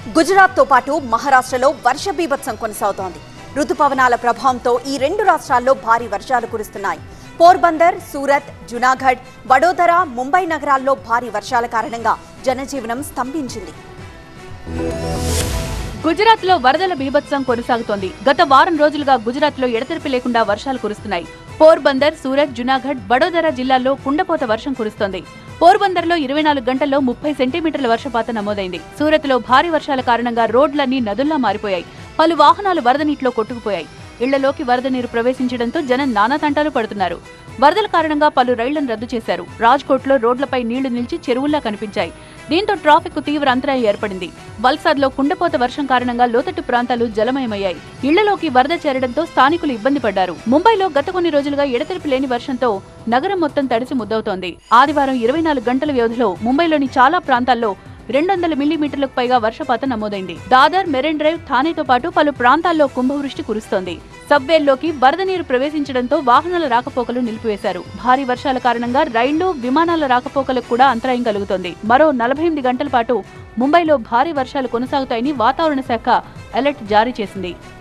గుజరాత్ తో పాటు మహారాష్ట్రలో వర్ష బీభత్సం కొనసాగుతోంది. రుతుపవనాల ప్రభావంతో ఈ రెండు రాష్ట్రాల్లో భారీ వర్షాలు కురుస్తున్నాయి. పోర్బందర్, సూరత్, జునాగఢ్, వడోదర, ముంబై నగరాల్లో భారీ వర్షాల కారణంగా జనజీవనం స్తంభించింది. గుజరాత్ లో వరదల బీభత్సం కొనసాగుతోంది. గత వారం రోజులుగా గుజరాత్ లో ఎడతెరిపి లేకుండా వర్షాలు కురుస్తున్నాయి. పోర్బందర్, సూరత్, జునాగఢ్, వడోదర జిల్లాల్లో కుండపోత వర్షం కురుస్తోంది. పోర్బందర్ లో 24 గంటల్లో 30 సెంటీమీటర్ల వర్షపాతం నమోదైంది. సూరత్ లో భారీ వర్షాల కారణంగా రోడ్లన్నీ నదుల్లా మారిపోయాయి. పలు వాహనాలు వరద నీటిలో కొట్టుకుపోయాయి. ఇళ్లలోకి వరద నీరు ప్రవేశించడంతో జనం నానా తంటాలు పడుతున్నారు. వరదల కారణంగా పలు రైళ్లను రద్దు చేశారు. రాజ్కోట్ లో రోడ్లపై నీళ్లు నిలిచి చెరువుల్లా కనిపించాయి. దీంతో ట్రాఫిక్ కు తీవ్ర అంతరాయం ఏర్పడింది. వల్సాద్ లో కుండపోత వర్షం కారణంగా లోతట్టు ప్రాంతాలు జలమయమయ్యాయి. ఇళ్లలోకి వరద చేరడంతో స్థానికులు ఇబ్బంది పడ్డారు. ముంబైలో గత కొన్ని రోజులుగా ఎడతెరిపి లేని వర్షంతో నగరం మొత్తం తడిసి ముద్దవుతోంది. ఆదివారం 24 గంటల వ్యవధిలో ముంబైలోని చాలా ప్రాంతాల్లో 200 మిల్లీమీటర్లకు పైగా వర్షపాతం నమోదైంది. దాదర్, మెరైన్ డ్రైవ్, థానేతో పాటు పలు ప్రాంతాల్లో కుంభవృష్టి కురుస్తోంది. సబ్వేల్లోకి వరద నీరు ప్రవేశించడంతో వాహనాల రాకపోకలు నిలిపివేశారు. భారీ వర్షాల కారణంగా రైళ్లు, విమానాల రాకపోకలకు కూడా అంతరాయం కలుగుతోంది. మరో 48 గంటల పాటు ముంబైలో భారీ వర్షాలు కొనసాగుతాయని వాతావరణ శాఖ అలర్ట్ జారీ చేసింది.